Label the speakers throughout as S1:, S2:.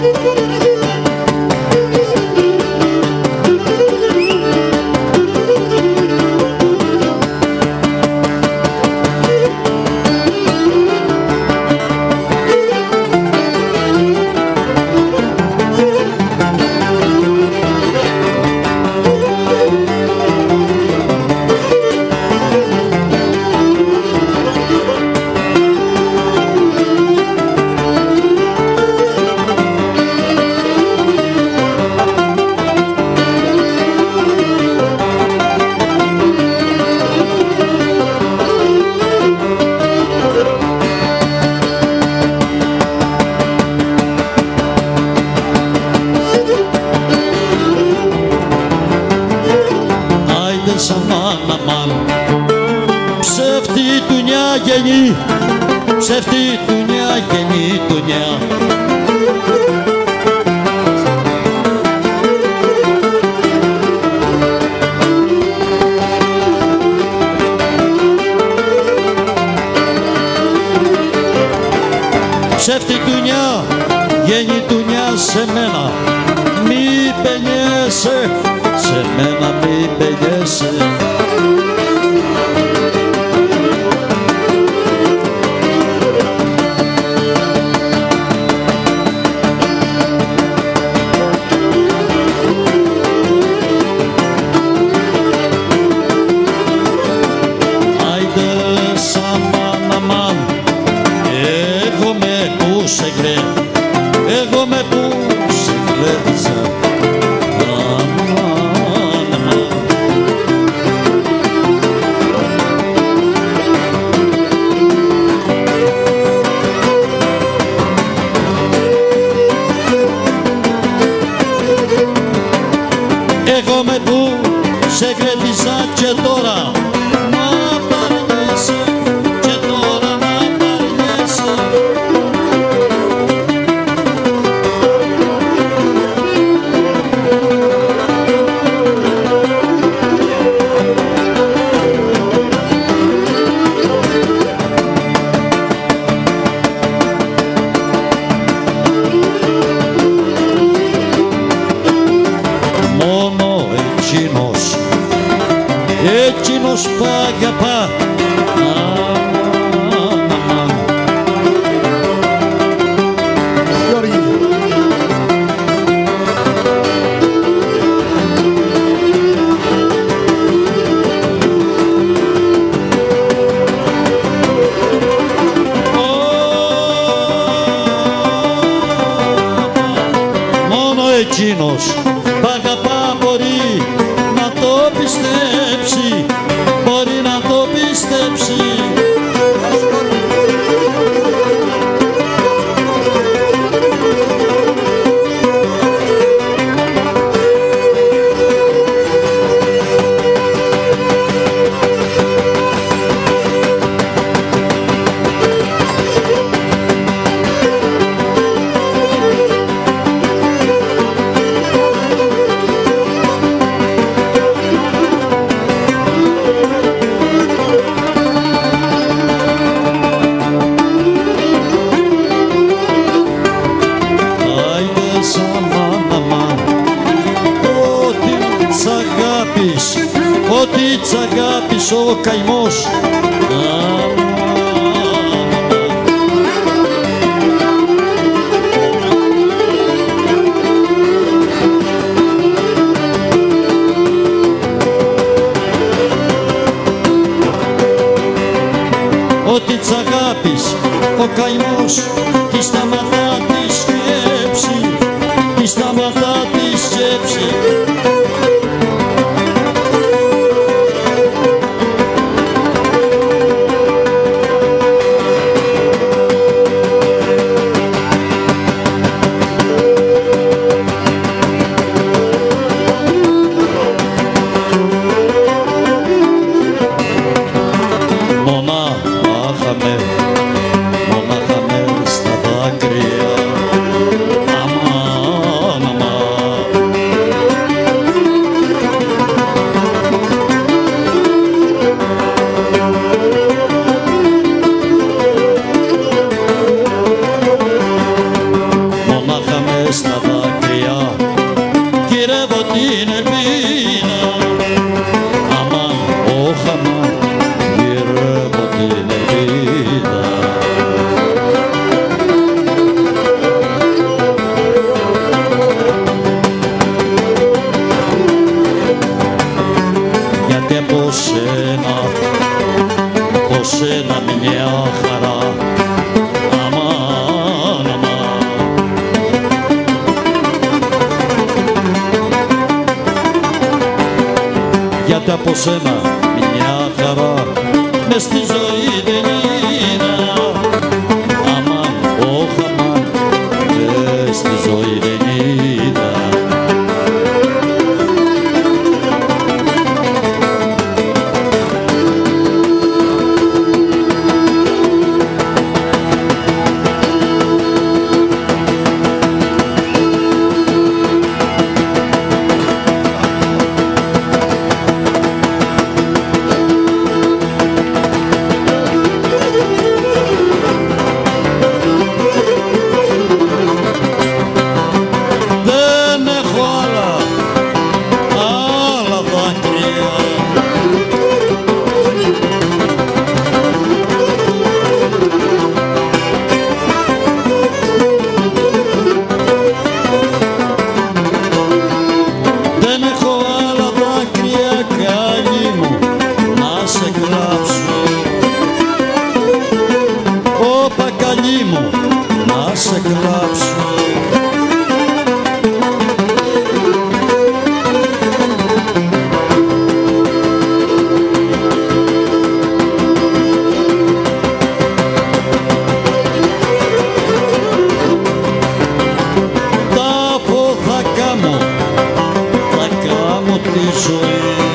S1: Ψεύτη τουνιά γεννή τουνιά. Ψεύτη τουνιά γεννή τουνιά σε μένα. Μη πενιέσαι, σε μένα μη πενιέσαι. Εγώ με που σε κλέψα. Εγώ με που σε κλέψα και τώρα να παρνιέσαι, και τώρα να παρνιέσαι. Εκείνος που αγαπά. Μόνο εκείνος που αγαπά μπορεί να το πιστέψει, μπορεί να το πιστέψει. Ότι τ' αγάπης ο καημός. Ότι τ' αγάπης ο καημός τη σταματά τη σκέψη, τη σταματά τη σκέψη. Μονάχα με στα δάκρυα μες στα δάκρυα γυρεύω την ελπίδα. Αμάν, όχ αμάν, γυρεύω την ελπίδα. Γιατί από σένα μια χαρά. Αμάν, αμάν. Γιατί από σένα μια χαρά μες στη ζωή δεν είδα. Αμάν, όχ αμάν, μες στη ζωή δεν είδα. Να σε κλάψω. Τάφο θα κάμω τη ζωή.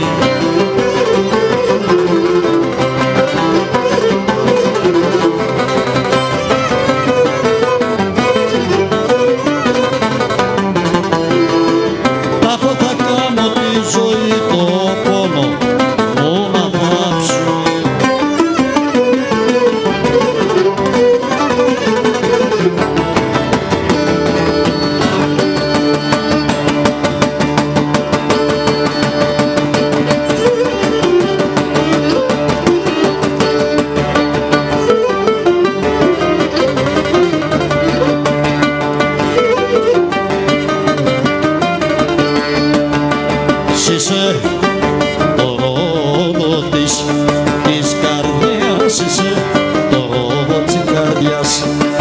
S1: Είσαι το ρόδο της καρδιάς, είσαι το ρόδο της καρδιάς.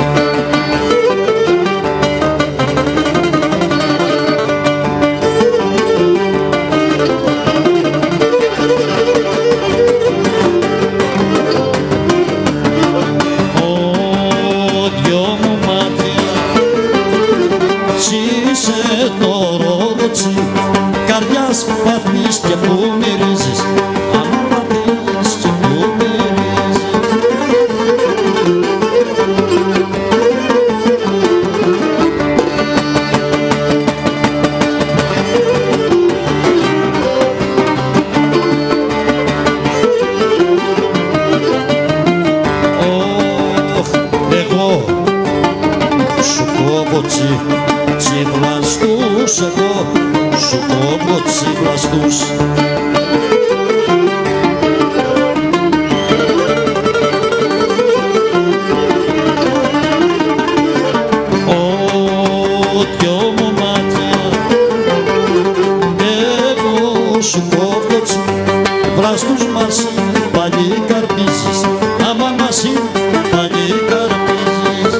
S1: Δυο μου μάτια, είσαι το ρόδο της καρδιάς, πάθεις και που μυρίζεις. Αν πάθεις και που μυρίζεις. Εγώ σου κόβω τσιβλαστούς, εγώ σου κόβω τσιβλαστούς. Δυο μου μάτια, εγώ σου κόβω τσιβλαστούς. Μαζί πάλι καρπίζεις, άμα μαζί πάλι καρπίζεις.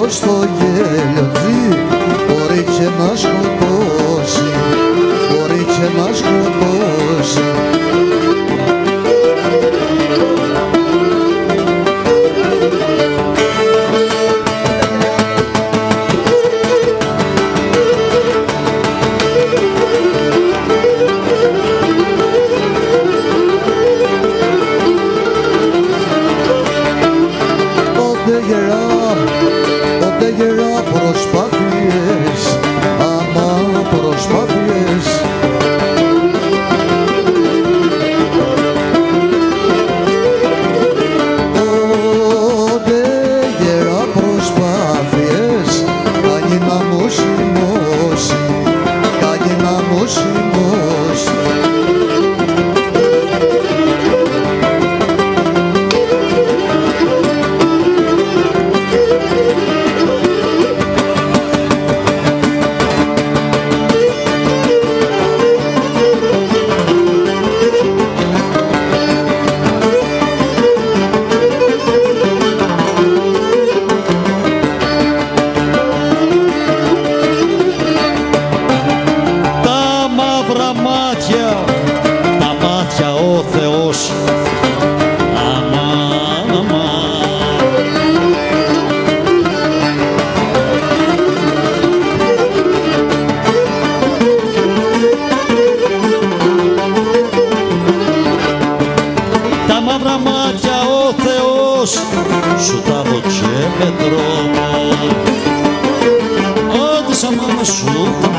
S2: πως το γέλιοτζι μπορεί και να σκοτώσει, μπορεί και να σκοτώσει. Ότε γερά προσπάθειες, άμα προσπάθειες. Ότε γερά προσπάθειες, κάνει να μου σημώσει, κάνει να μου σημώσει.
S1: Τα μάτια ο Θεός, αμάν, αμάν. Τα μαύρα μάτια ο Θεός σου τα βοτζέ με τρόπο, ό,τι σαν μάνα σου